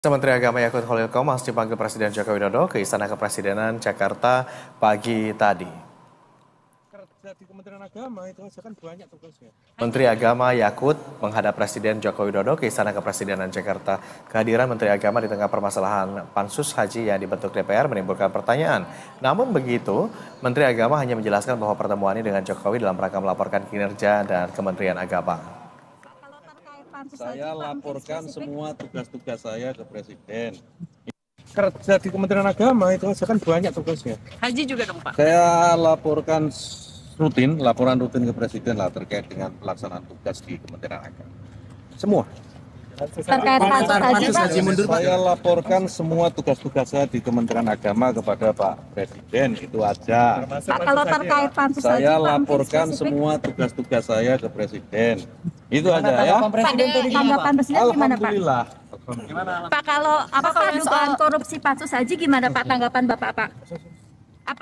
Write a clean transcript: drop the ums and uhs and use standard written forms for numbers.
Menteri Agama Yakut Khalil Qomas dipanggil Presiden Joko Widodo ke Istana Kepresidenan Jakarta pagi tadi. Kerja di Kementerian Agama itu aja kan banyak tugasnya. Menteri Agama Yakut menghadap Presiden Joko Widodo ke Istana Kepresidenan Jakarta. Kehadiran Menteri Agama di tengah permasalahan pansus haji yang dibentuk DPR menimbulkan pertanyaan. Namun begitu, Menteri Agama hanya menjelaskan bahwa pertemuannya dengan Jokowi dalam rangka melaporkan kinerja dan Kementerian Agama. Saya laporkan semua tugas-tugas saya ke Presiden. Kerja di Kementerian Agama itu aja kan banyak tugasnya. Haji juga dong Pak? Saya laporkan laporan rutin ke Presiden lah terkait dengan pelaksanaan tugas di Kementerian Agama. Semua. Terkait pansus haji mundur Pak. Saya laporkan semua tugas-tugas saya di Kementerian Agama kepada Pak Presiden, itu aja. Pak, kalau terkait pansus haji, Saya Pak, laporkan spesifik. semua tugas-tugas saya ke Presiden. Itu aja ya. Pak, tanggapan Presiden gimana Pak? Alhamdulillah. Pak, kalau apakah dugaan korupsi pansus haji gimana Pak tanggapan Bapak Pak?